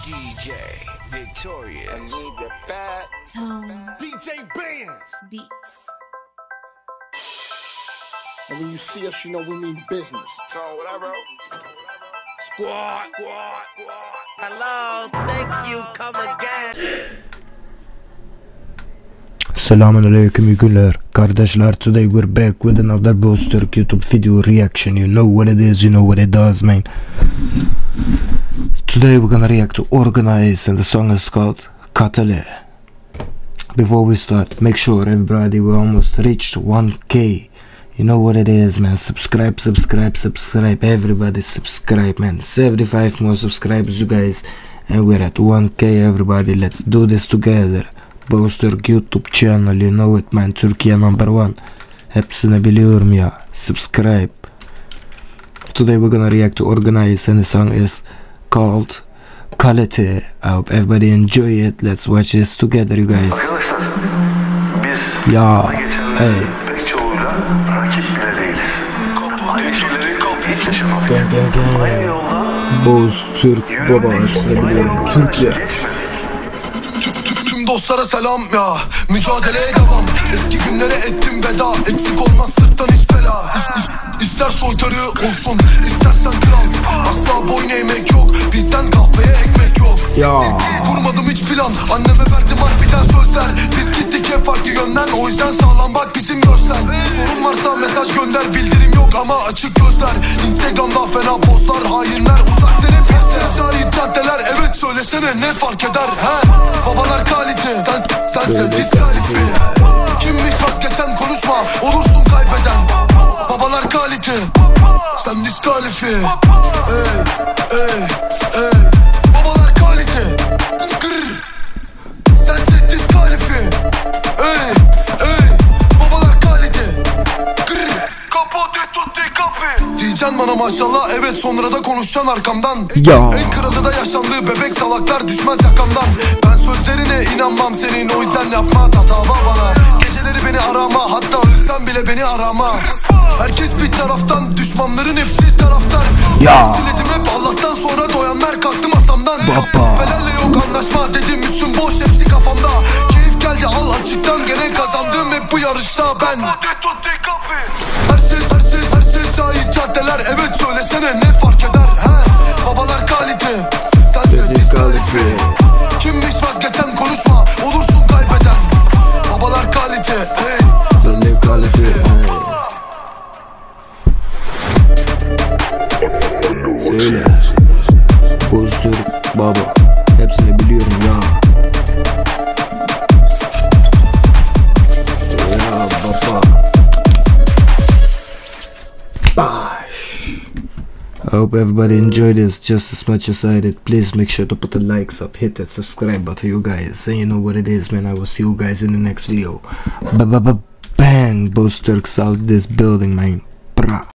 DJ Victorious. I need the bad Tone DJ Bands. Beats. And when you see us, you know we mean business. So what I wrote? Squad. Hello, thank you, come again. Selamünaleyküm iyi günler kardeşler. Today we're back with another Booster YouTube video reaction. You know what it is, you know what it does, man. Today we're gonna react to Organize and the song is called Katale. Before we start, make sure everybody, we almost reached 1k. You know what it is, man. Subscribe. Everybody subscribe, man. 75 more subscribers, you guys, and we're at 1k. Everybody, let's do this together. Booster YouTube channel, you know it, man. Türkiye #1. Hepsini biliyorum ya. Subscribe. Today we're gonna react to Organize and the song is called Kalite. I hope everybody enjoy it. Let's watch this together, you guys. Arkadaşlar, biz Ya, geçenlerde hey. pek çoğuyla rakip bile değiliz. Aynı şeyleri hiç yaşamadık. Gang. Aynı yolda Boz, Türk, baba hepsini biliyorum. Türkiye. Tüm dostlara selam ya. Mücadeleye devam. Eski günlere ettim veda. Eksik olmaz sırttan hiç bela. İster soytarı olsun, istersen kral. Asla boyun eğmek yok. Bizden kahveye ekmek yok. Ya. Kurmadım hiç plan. Anneme verdim harbiden sözler. Biz gittik hep farklı yönden. O yüzden sağlam bak bizim görsel. Sorun varsa mesaj gönder. Bildirim yok ama açık gözler. Instagram'da fena postlar. Hainler uzak denip şahit caddeler. Evet söylesene ne fark eder he? Babalar kalite. Sense diskalifiye. Kimmiş vazgeçen konuşma. Olursun kaybeden. Babalar kalite. Sen diskalifiye. Ey. Babalar kalite. Grr. Sense diskalifiye. Ey. Babalar kalite. Grr. Kapote tutti kapi. Diyeceksin bana maşallah, evet, sonra da konuşacaksın arkamdan. Ya. En kralı da yaşandığı bebek, salaklar düşmez yakamdan. Ben sözlerine inanmam senin, o yüzden yapma tatava bana. Geceleri beni arama, hatta ölsem bile beni arama. Herkes bir taraftan, düşmanların hepsi taraftar. Ya. Diledim hep Allah'tan, sonra doyanlar kalktı masamdan. Belerle yok anlaşma dedim, üstüm boş hepsi kafamda. Keyif geldi al açıktan, gene kazandım hep bu yarışta ben. Her şey şahit caddeler. Evet söylesene ne fark eder he? Babalar kalite. Sense diskalifiye. Kimmiş vazgeçen konuşma. Olursun kaybeden. Babalar kalite. Hey. Sen diskalifiye. Söyle. Boz, Türk, baba hepsini biliyorum ya. Ya baba. I hope everybody enjoyed this just as much as I did. Please make sure to put the likes up, hit that subscribe button, you guys. And you know what it is, man. I will see you guys in the next video. Bang! Boz Türk out this building, man. Bra.